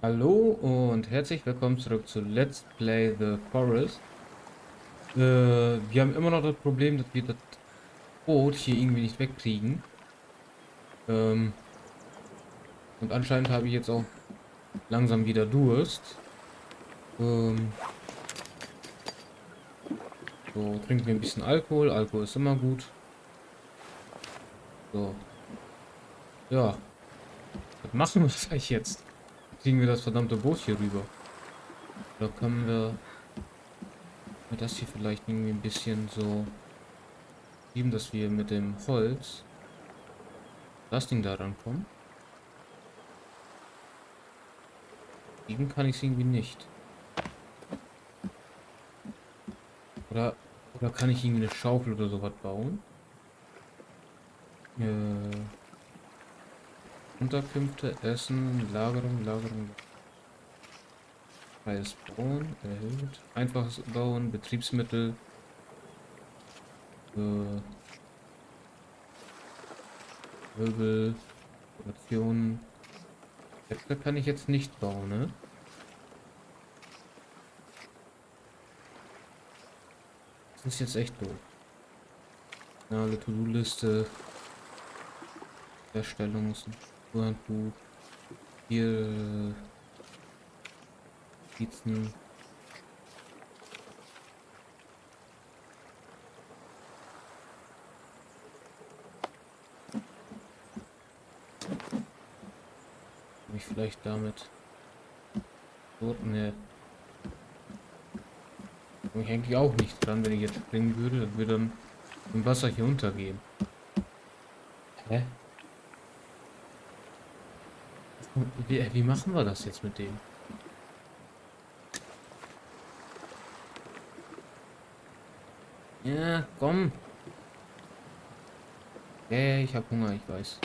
Hallo und herzlich willkommen zurück zu Let's Play The Forest. Wir haben immer noch das Problem, dass wir das Boot hier irgendwie nicht wegkriegen. Ähm, und anscheinend habe ich jetzt auch langsam wieder Durst. Ähm, so, trinken wir ein bisschen Alkohol. Alkohol ist immer gut. So, ja, was machen wir gleich jetzt? Wie kriegen wir das verdammte Boot hier rüber? Oder können wir das hier vielleicht irgendwie ein bisschen so schieben, dass wir mit dem Holz das Ding da rankommen? Schieben kann ich es irgendwie nicht. Oder kann ich irgendwie eine Schaufel oder sowas bauen? Äh, Unterkünfte, Essen, Lagerung. Freies Bauen, erhöht. Einfaches Bauen, Betriebsmittel, äh, Möbel, Dekorationen. Äpfel kann ich jetzt nicht bauen, ne? Das ist jetzt echt doof. Finale To-Do-Liste, Erstellungshandbuch, hier Notizen. Habe ich vielleicht damit. So, ne. Komme ich eigentlich auch nicht dran, wenn ich jetzt springen würde. Das würde dann im Wasser hier untergehen. Hä? Wie machen wir das jetzt mit dem? Ja, komm. Ich habe Hunger, ich weiß.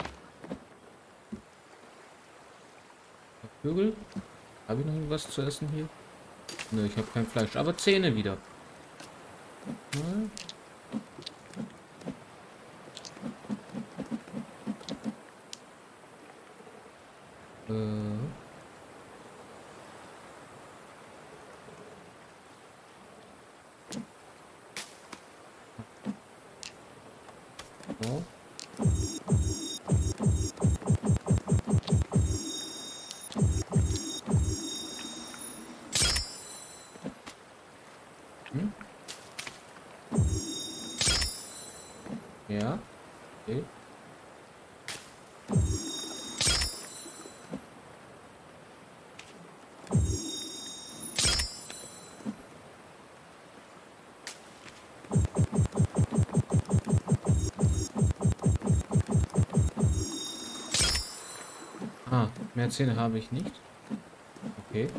Vögel? Habe ich noch irgendwas zu essen hier? Nö, ich habe kein Fleisch, aber Zähne wieder. Ja, äh, so. Hm? Ja, okay. Ah, mehr Zähne habe ich nicht. Okay,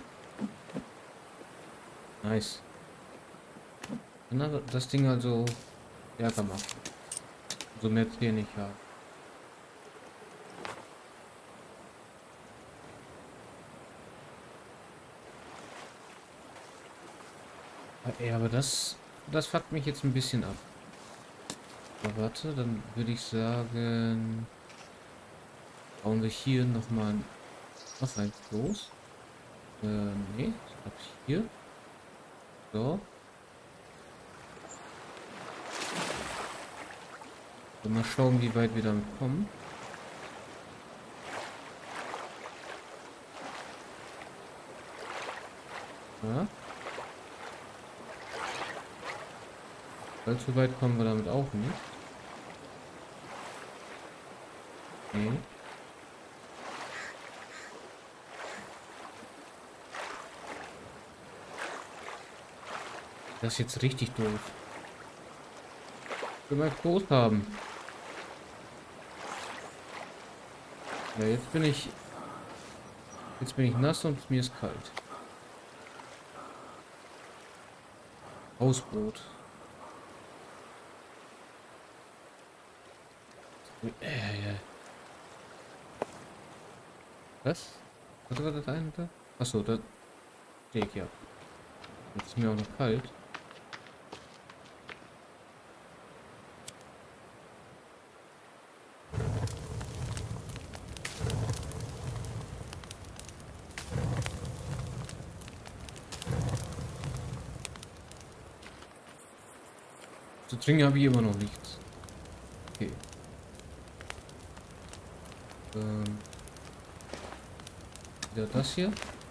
nice. Kann er das Ding also stärker machen. So mehr Zähne ich habe. Ey, aber das fuckt mich jetzt ein bisschen ab. Aber warte, dann würde ich sagen, bauen wir hier noch eins los. Nee, ich glaube hier. So. So, mal schauen, wie weit wir damit kommen. Ja. Allzu weit kommen wir damit auch nicht. Nee. Das ist jetzt richtig doof. Ich will mal Brot haben. Ja, jetzt bin ich nass und mir ist kalt. Hausbrot. Ja. Was? Was war das eine da? Achso, da stehe ich ja. Jetzt ist mir auch noch kalt. Zu trinken habe ich immer noch nichts. Okay. Wieder das hier.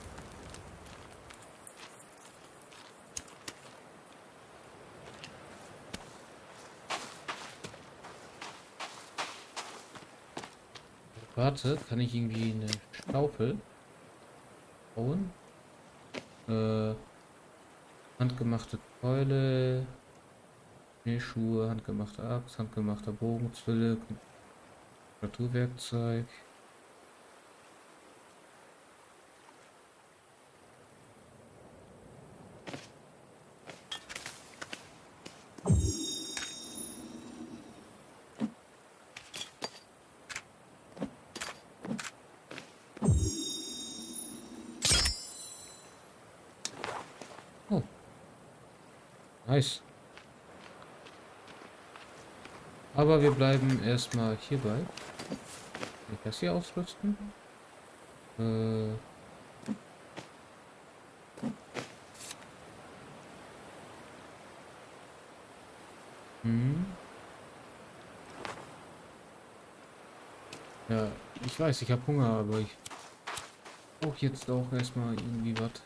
Warte, kann ich irgendwie eine Schaufel bauen? Handgemachte Keule, Schneeschuhe, handgemachte Axt, handgemachter Bogen, Zwille, Naturwerkzeug. Oh, nice. Aber wir bleiben erstmal hierbei. Kann ich das hier ausrüsten? Äh, hm. Ja, ich weiß, ich habe Hunger, aber ich brauche jetzt auch erstmal irgendwie was.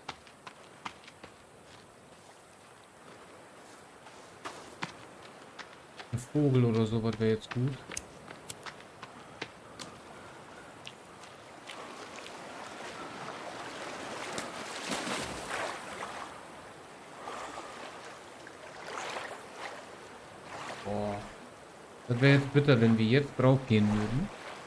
Ein Vogel oder sowas wäre jetzt gut. Boah. Das wäre jetzt bitter, wenn wir jetzt drauf gehen würden.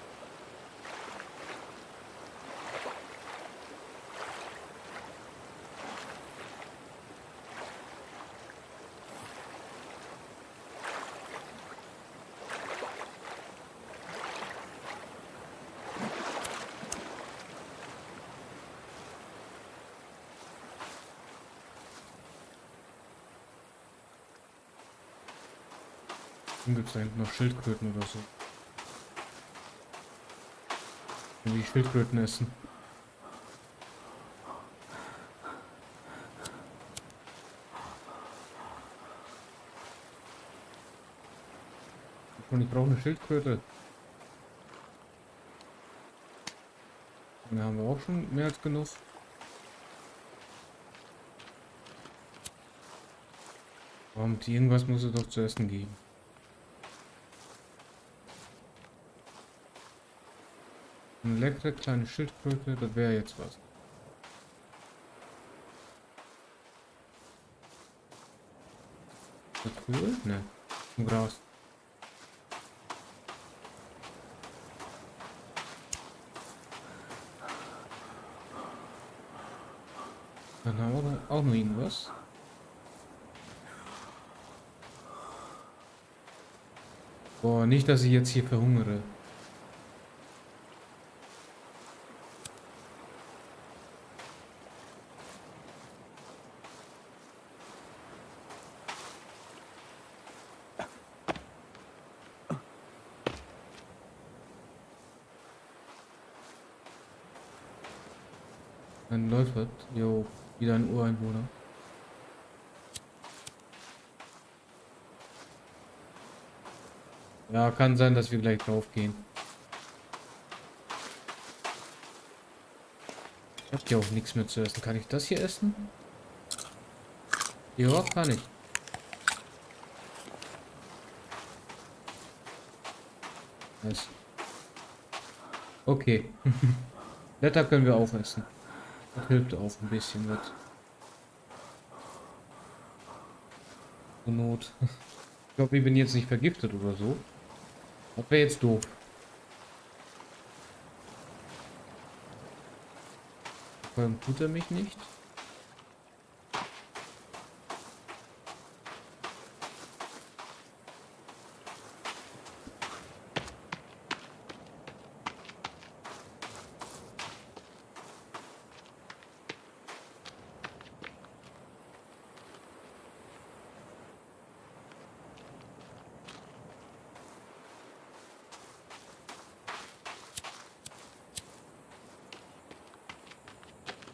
Dann gibt es da hinten noch Schildkröten oder so. Irgendwie Schildkröten essen. Und ich brauche eine Schildkröte. Da haben wir auch schon mehr als genug. Und irgendwas muss es doch zu essen geben. Eine leckere kleine Schildkröte, das wäre jetzt was. Ist das cool? Ne. Ein Gras. Dann haben wir auch noch irgendwas. Boah, nicht, dass ich jetzt hier verhungere. Dann läuft was. Jo, wieder ein Ureinwohner. Ja, kann sein, dass wir gleich drauf gehen. Ich hab hier auch nichts mehr zu essen. Kann ich das hier essen? Ja, kann ich. Nice. Okay. Blätter können wir auch essen. Das hilft auch ein bisschen mit. Zur Not. Ich glaube, ich bin jetzt nicht vergiftet oder so. Das wäre jetzt doof. Vor allem tut er mich nicht.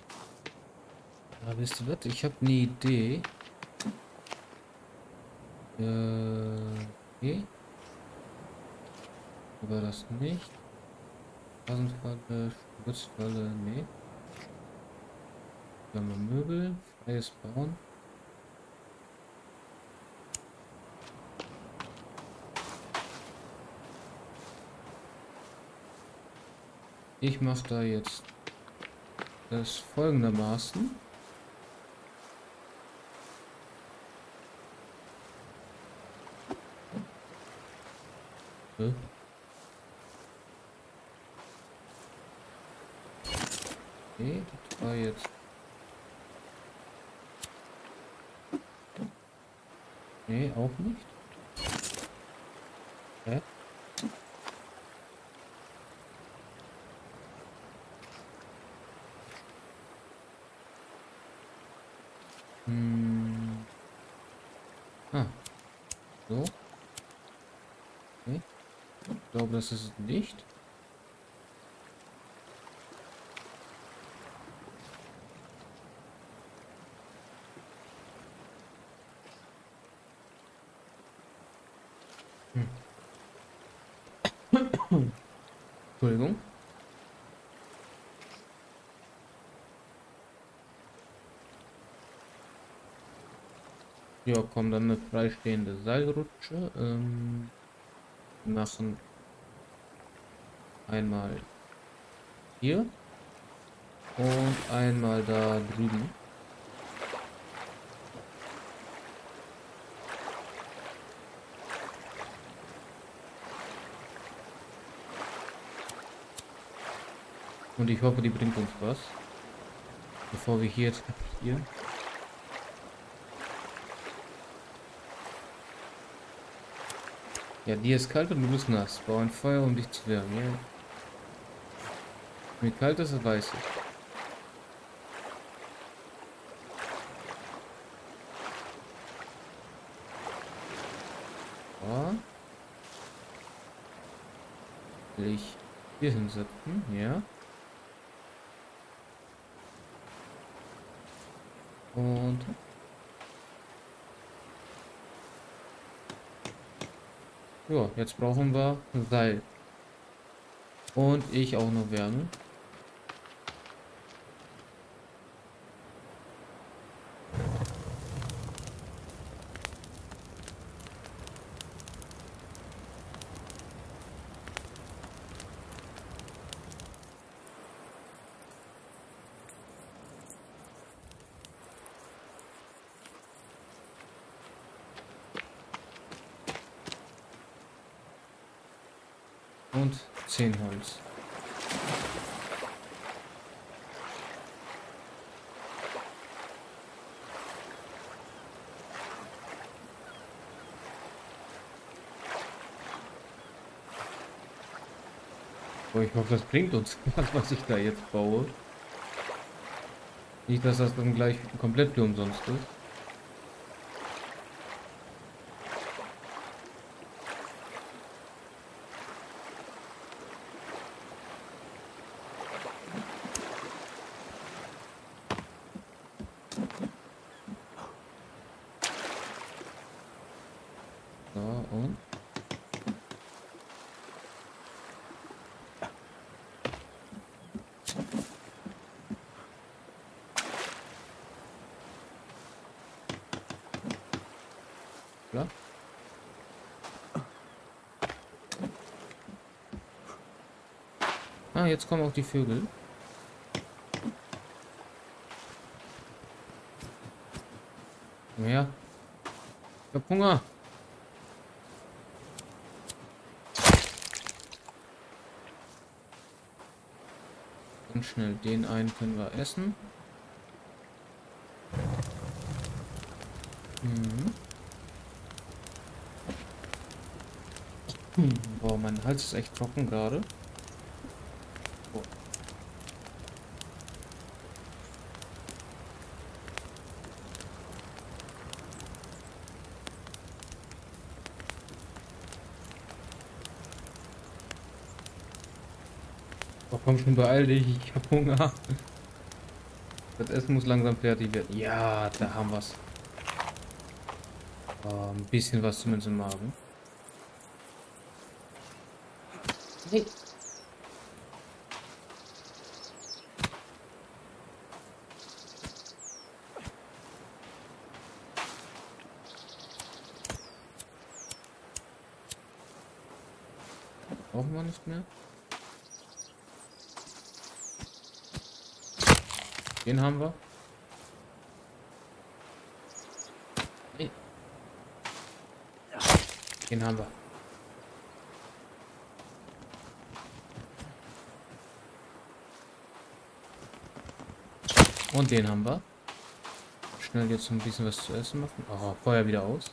Aber wisst ihr was? Ich habe eine Idee. Okay. Aber das nicht. Rasenfalle, Spritzfalle, nee. Dann haben wir Möbel, freies Bauen. Ich mache da jetzt das folgendermaßen. Okay, das war jetzt. Nee, auch nicht. Hä? Hm. Ah, so. Okay. Ich glaube, das ist es nicht. Entschuldigung. Ja, komm, dann eine freistehende Seilrutsche. Machen einmal hier und einmal da drüben. Und ich hoffe, die bringt uns was. Bevor wir hier jetzt kapieren. Ja, dir ist kalt und du bist nass. Bau ein Feuer, um dich zu wärmen. Ja. Mir kalt ist, das weiß ich. So. Will ich hier hinsetzen? Ja. Und ja, jetzt brauchen wir Seil. Und ich auch noch Wärme. Und 10 Holz. Oh, ich hoffe, das bringt uns was ich da jetzt baue. Nicht, dass das dann gleich komplett für umsonst ist. So, und klar. Ah, jetzt kommen auch die Vögel. Komm her. Ich hab Hunger. Ganz schnell den einen können wir essen. Mhm. Boah, mein Hals ist echt trocken gerade. Oh. Oh, komm schon, beeil dich, ich hab Hunger. Das Essen muss langsam fertig werden. Ja, da haben wir's. Ein bisschen was zumindest im Magen. Hey. Brauchen wir nicht mehr. Den haben wir. Hey. Den haben wir. Und den haben wir. Schnell jetzt ein bisschen was zu essen machen. Oh, Feuer wieder aus.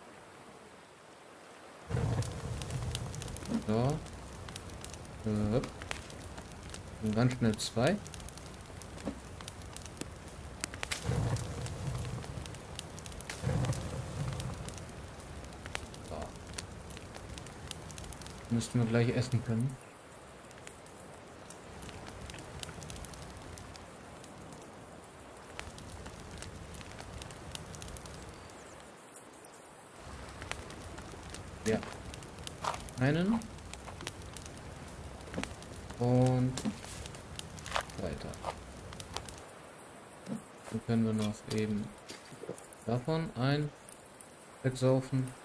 So. Und ganz schnell 2. So. Müssten wir gleich essen können. Ja. Einen. Und weiter. Dann können wir noch eben davon wegsaufen.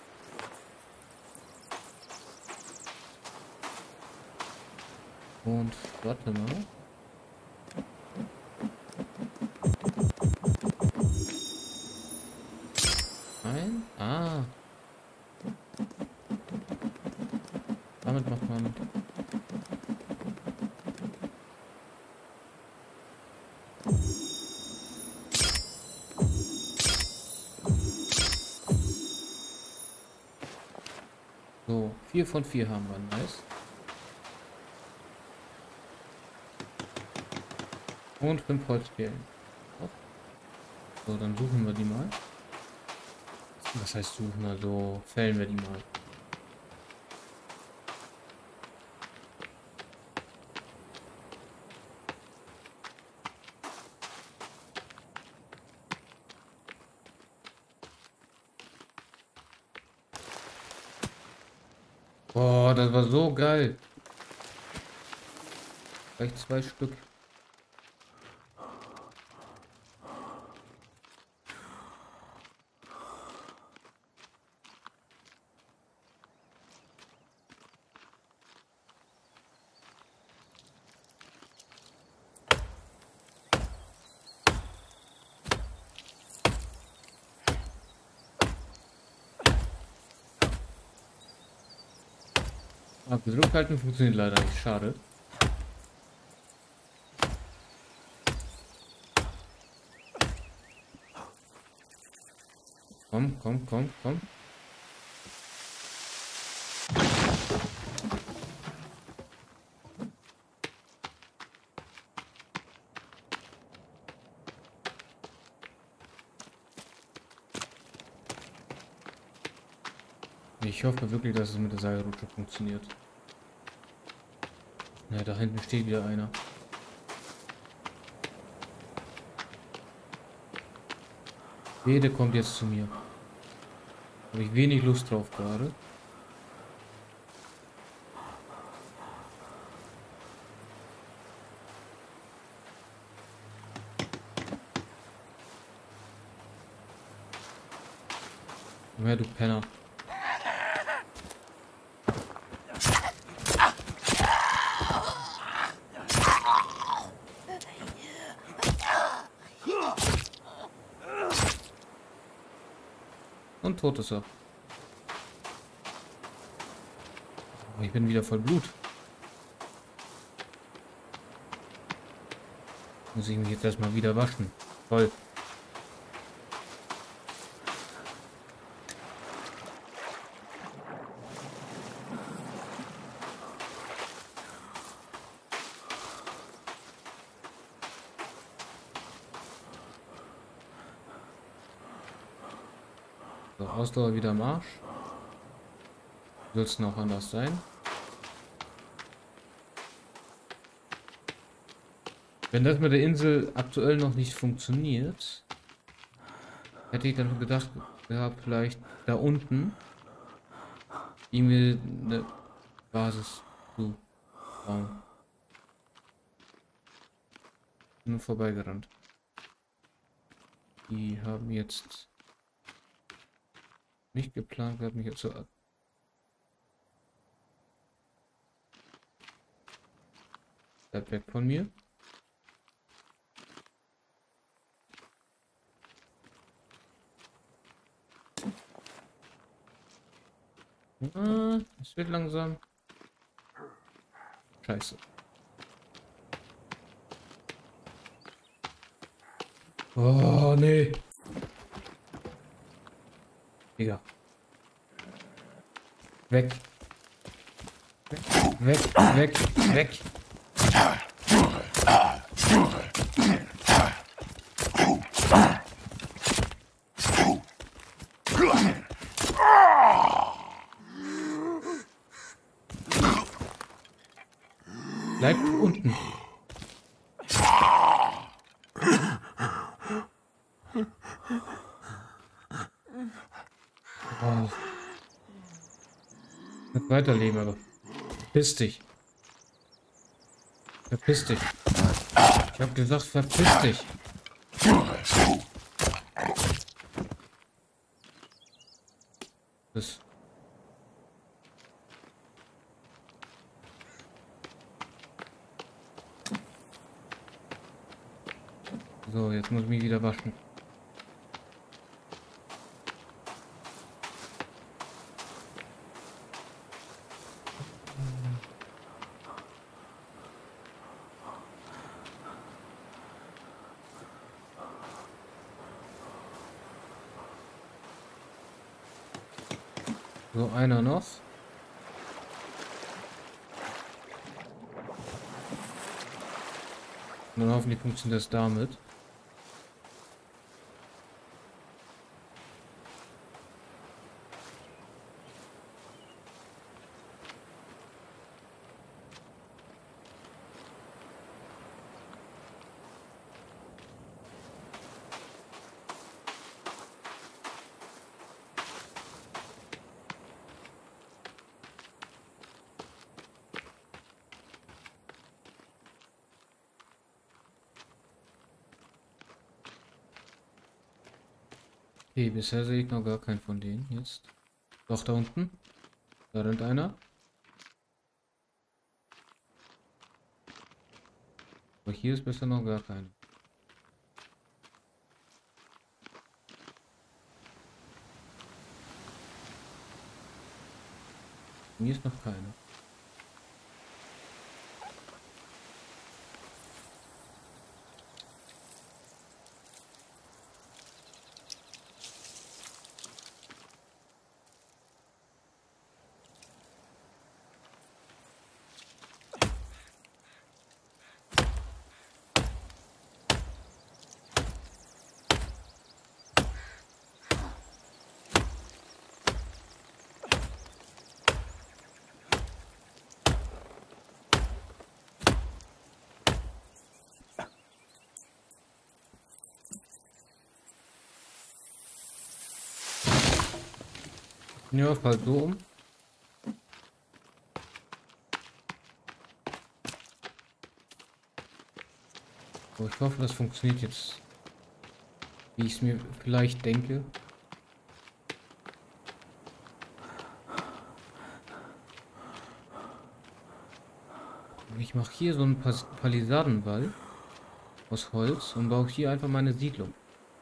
Und warte mal. Damit macht man. So, 4 von 4 haben wir, nice. Und 5 Holzperlen. So, dann suchen wir die mal. Was heißt suchen? Also fällen wir die mal. Boah, das war so geil. Gleich 2 Stück. Aber gedrückt halten funktioniert leider nicht. Schade. Komm, komm, komm, komm. Ich hoffe wirklich, dass es mit der Seilrutsche funktioniert. Ja, da hinten steht wieder einer. Jede kommt jetzt zu mir. Habe ich wenig Lust drauf gerade. Komm her, du Penner. Und tot ist er. Oh, ich bin wieder voll Blut. Muss ich mich jetzt erstmal wieder waschen. Toll. So, Ausdauer wieder am Arsch. Soll es noch anders sein? Wenn das mit der Insel aktuell noch nicht funktioniert, hätte ich dann gedacht, gehabt, vielleicht da unten irgendwie eine Basis zu bauen. Nur vorbeigerannt. Die haben jetzt nicht geplant gehabt, mich jetzt zu... Bleib weg von mir. Ah, es wird langsam. Scheiße. Oh, nee. Digga. Weg. Weg, weg, weg. Bleib unten. Oh. Nicht weiterleben, aber verpiss dich. Verpiss dich. Ich hab gesagt, verpiss dich. Das. So, jetzt muss ich mich wieder waschen. So, einer noch. Und dann hoffentlich funktioniert das damit. Okay, bisher sehe ich noch gar keinen von denen jetzt. Doch, da unten. Da rennt einer. Aber hier ist bisher noch gar keiner. Hier ist noch keiner. Ja, fall so um. So, ich hoffe, das funktioniert jetzt, wie ich es mir vielleicht denke. Ich mache hier so einen Palisadenwall aus Holz und baue hier einfach meine Siedlung.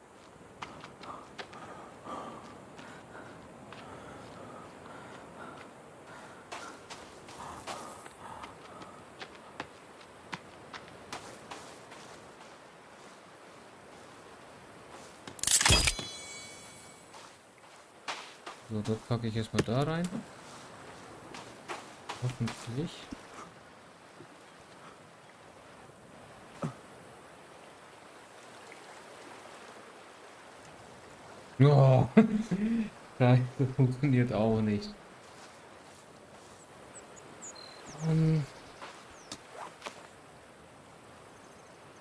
So, das packe ich erstmal da rein. Hoffentlich. Oh. Nein, das funktioniert auch nicht.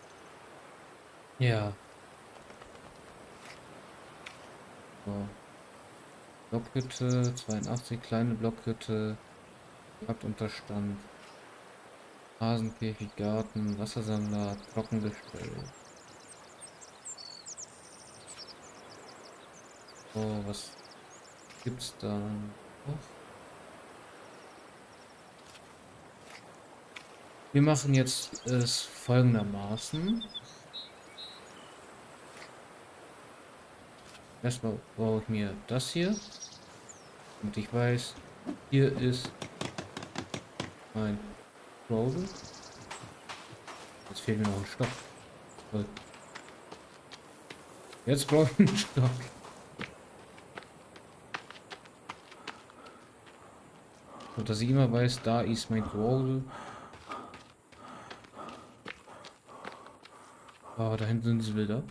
Ja. So. Blockhütte, 82, kleine Blockhütte, Jagdunterstand, Hasenkäfig, Garten, Wassersammler, Trockengestell. Oh, was gibt's da noch? Wir machen jetzt es folgendermaßen. Erstmal baue ich mir das hier. Und ich weiß, hier ist mein Roll. Jetzt fehlt mir noch ein Stock. Toll. Jetzt brauche ich einen Stock. Und dass ich immer weiß, da ist mein Roll. Oh, da hinten sind diese Bilder.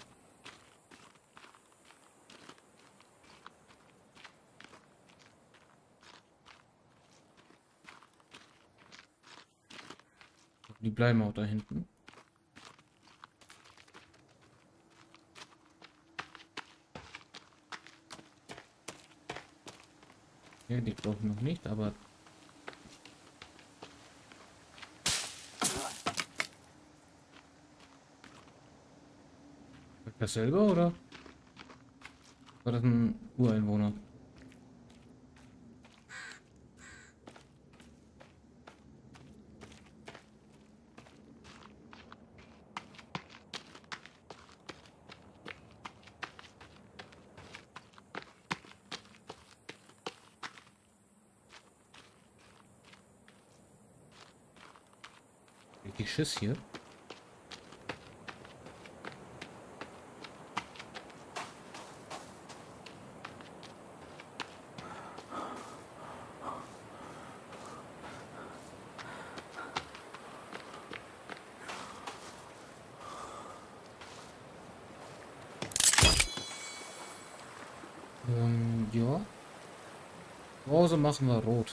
Die bleiben auch da hinten. Ja, die brauchen noch nicht, aber dasselbe oder war das ein Ureinwohner? Richtig Schiss hier. Ja. Pause machen wir rot.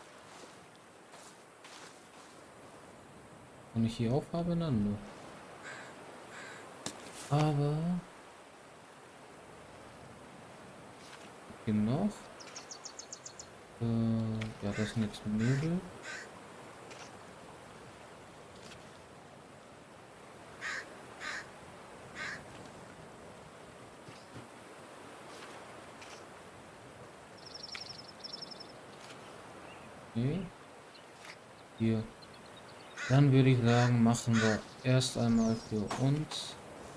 Wenn ich hier aufhabe, dann nur. Aber hier noch. Ja, das sind jetzt Möbel. Okay. Hier. Dann würde ich sagen, machen wir erst einmal für uns.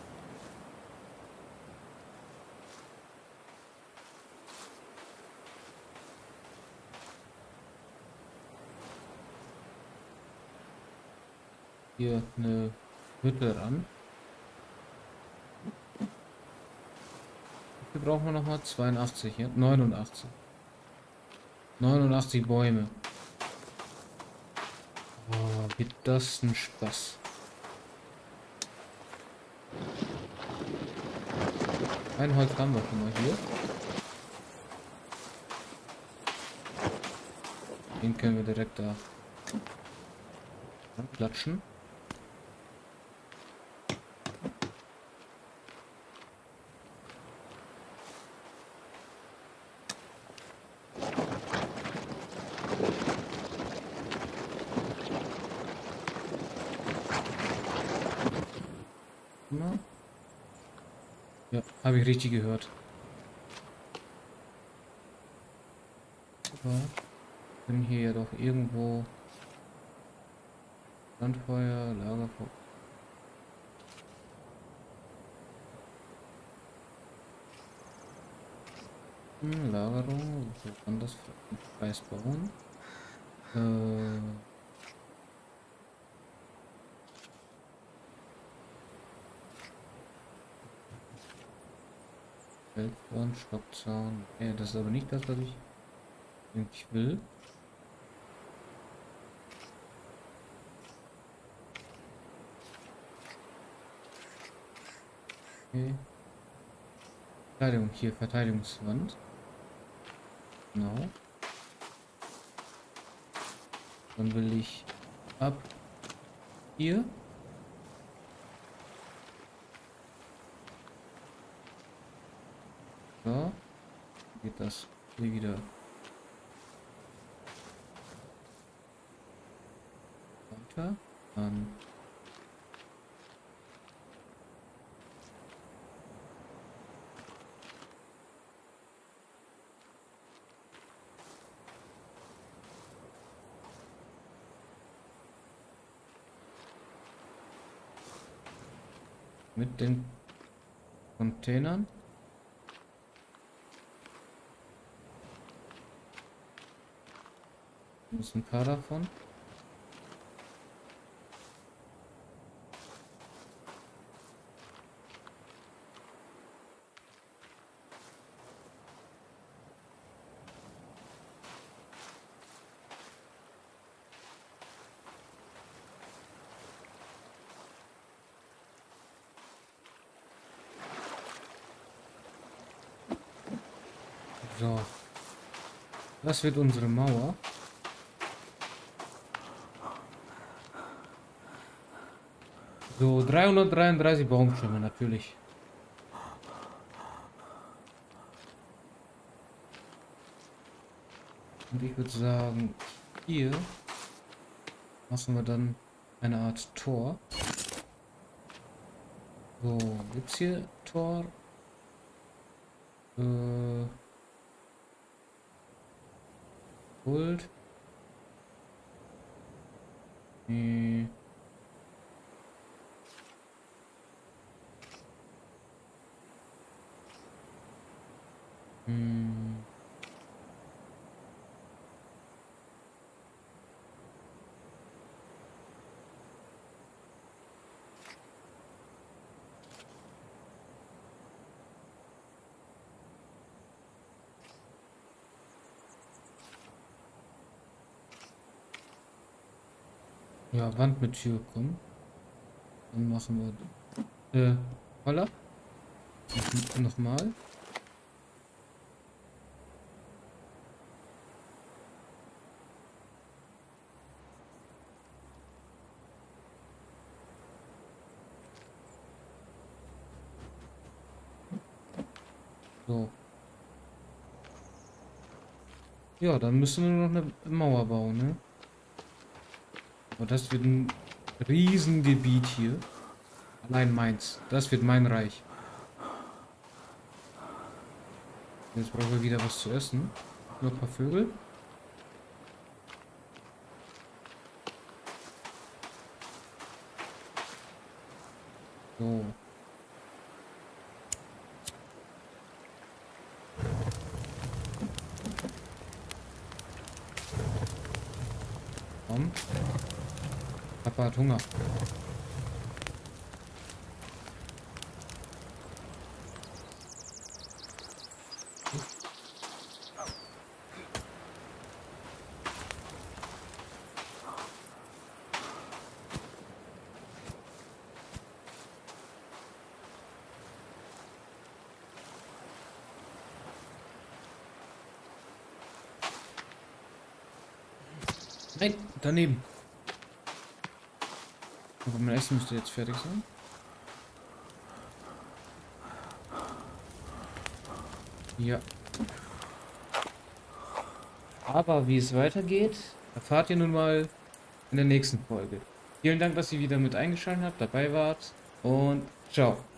Hier eine Hütte ran. Hier brauchen wir noch mal 82, ja? 89. 89 Bäume. Oh, wird das ein Spaß. Ein Holz haben wir schon mal hier. Den können wir direkt da klatschen. Ja, habe ich richtig gehört. Aber können hier ja doch irgendwo Landfeuer, Lagerfeuer. Lagerung, so kann das Preis bauen. Feldborn, Stockzaun. Das ist aber nicht das, was ich eigentlich will. Okay. Verteidigung, hier Verteidigungswand. Genau. Dann will ich ab hier. So. Geht das Hier wieder. Weiter. Dann. Mit den Containern. Das ist ein paar davon. So. Das wird unsere Mauer. So, 333 Baumstämme natürlich. Und ich würde sagen, hier machen wir dann eine Art Tor. So, gibt's hier Tor? Gold. Hm. Hm. Ja, Wand mit Tür kommen. Dann machen wir Holla. Nochmal. So. Ja, dann müssen wir nur noch eine Mauer bauen, ne? Aber das wird ein Riesengebiet hier. Allein meins. Das wird mein Reich. Jetzt brauchen wir wieder was zu essen. Nur ein paar Vögel. So. Komm. Papa hat Hunger. Nein, daneben. Aber mein Essen müsste jetzt fertig sein. Ja. Aber wie es weitergeht, erfahrt ihr nun mal in der nächsten Folge. Vielen Dank, dass ihr wieder mit eingeschaltet habt, dabei wart und ciao.